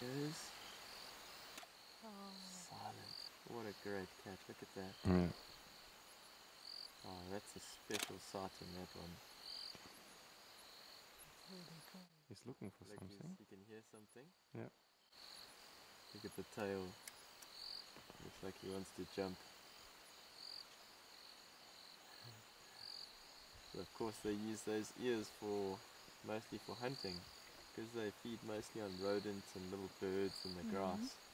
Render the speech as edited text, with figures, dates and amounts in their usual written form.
goes. Silent. What a great catch. Look at that. Yeah. Oh, that's a special sighting, that one. He's looking for Like something. he can hear something. Yeah. Look at the tail. Looks like he wants to jump. So of course they use those ears mostly for hunting, because they feed mostly on rodents and little birds in the grass.